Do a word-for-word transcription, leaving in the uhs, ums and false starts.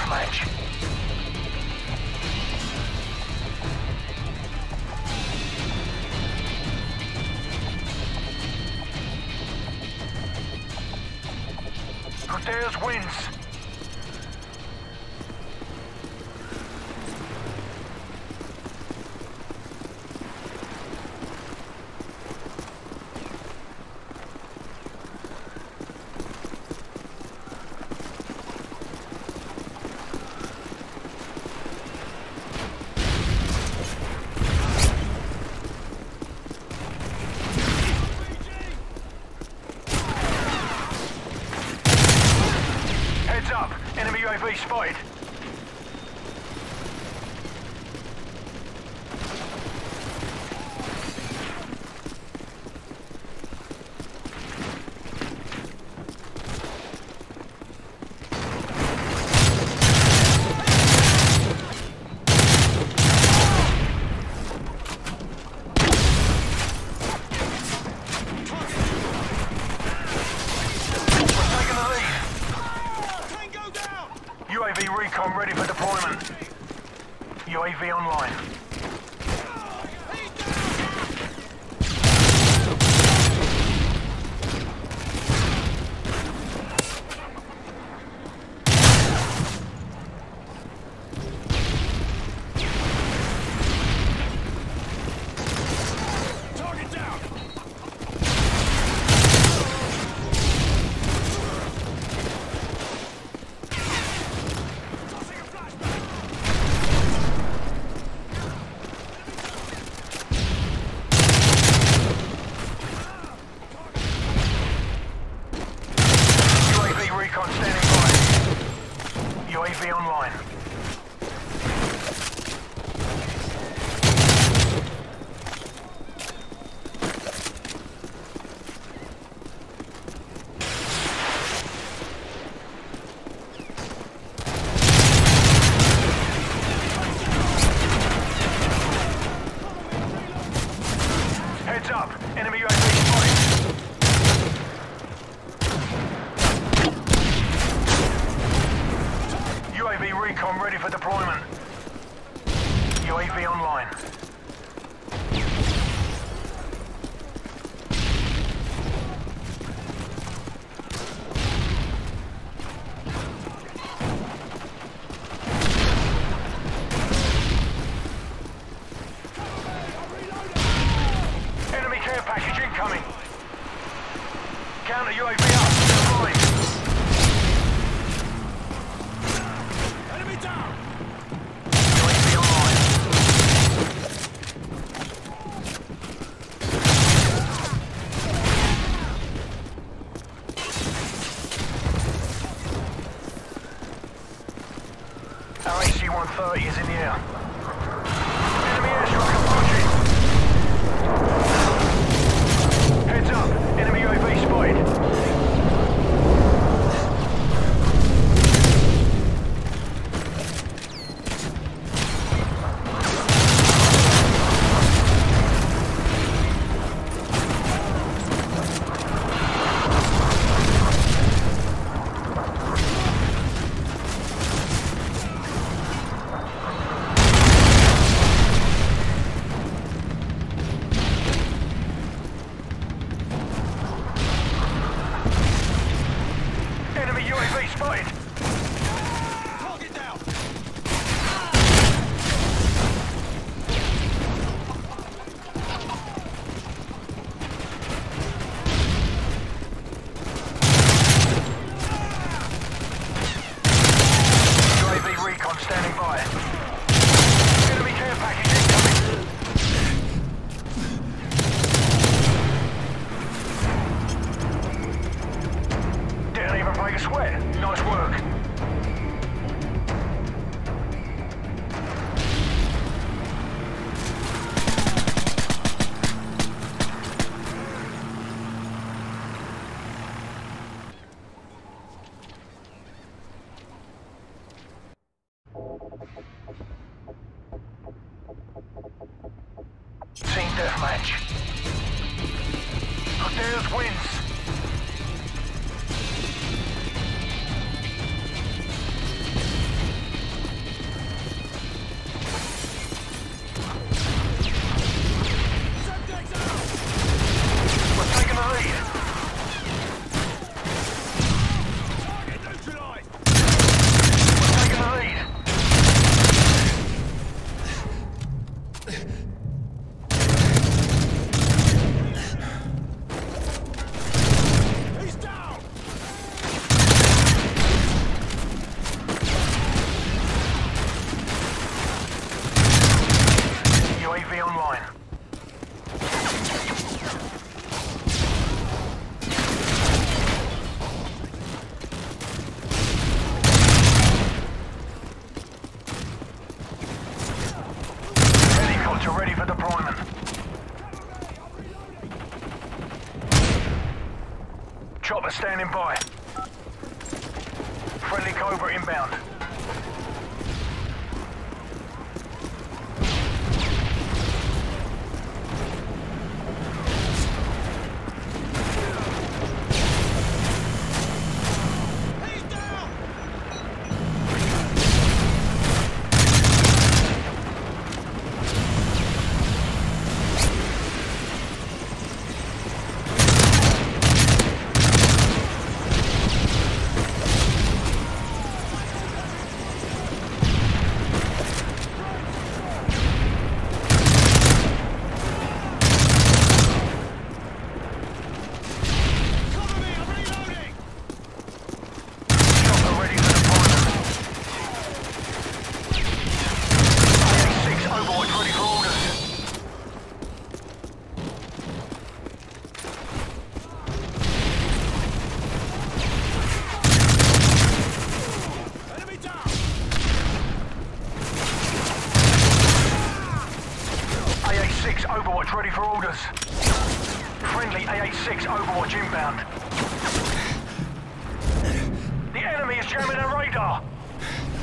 deathmatch. Who dares wins. Enemy U A V spotted. U A V recon ready for deployment. U A V online. Target down. Recon standing by. U A V online. Heads up, enemy U A V spotted. U A V recon ready for deployment. U A V online. Enemy care package incoming. Counter U A V up. Deploying. Down. U A V online. Our A C one thirty is in the air. Enemy airstrike approaching. Heads up, enemy U A V spotted. Enemy U A V spotted. Target down. U A V recon standing by. Enemy care package incoming. Didn't even break a sweat. Nice work. Team deathmatch. Who dares wins. Archer ready for deployment. Chopper standing by. Friendly Cobra inbound. Overwatch ready for orders. Friendly A A six Overwatch inbound. The enemy is jamming our radar.